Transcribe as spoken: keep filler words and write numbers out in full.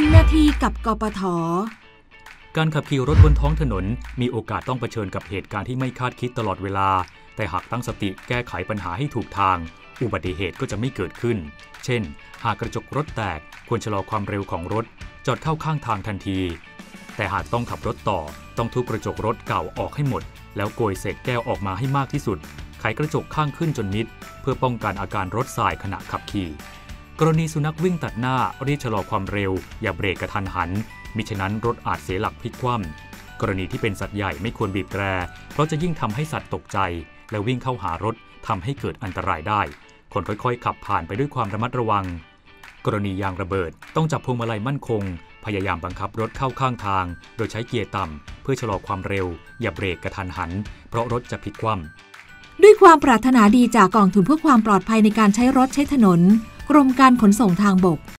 งนาทีกับกปท. การขับขี่รถบนท้องถนนมีโอกาสต้องเผชิญกับเหตุการณ์ที่ไม่คาดคิดตลอดเวลาแต่หากตั้งสติแก้ไขปัญหาให้ถูกทางอุบัติเหตุก็จะไม่เกิดขึ้นเช่นหากกระจกรถแตกควรชะลอความเร็วของรถจอดเข้าข้างทางทันทีแต่หากต้องขับรถต่อต้องทุบกระจกรถเก่าออกให้หมดแล้วโกยเศษแก้วออกมาให้มากที่สุดไขกระจกข้างขึ้นจนมิดเพื่อป้องกันอาการรถสายขณะขับขี่กรณีสุนัขวิ่งตัดหน้ารีบชะลอความเร็วอย่าเบรกกระทันหันมิฉะนั้นรถอาจเสียหลักพลิกคว่ำกรณีที่เป็นสัตว์ใหญ่ไม่ควรบีบแตรเพราะจะยิ่งทำให้สัตว์ตกใจและวิ่งเข้าหารถทำให้เกิดอันตรายได้คนค่อยๆขับผ่านไปด้วยความระมัดระวังกรณียางระเบิดต้องจับพวงมาลัยมั่นคงพยายามบังคับรถเข้าข้างทางโดยใช้เกียร์ต่ำเพื่อชะลอความเร็วอย่าเบรกกระทันหันเพราะรถจะพลิกคว่ำด้วยความปรารถนาดีจากกองทุนเพื่อความปลอดภัยในการใช้รถใช้ถนนกรมการขนส่งทางบก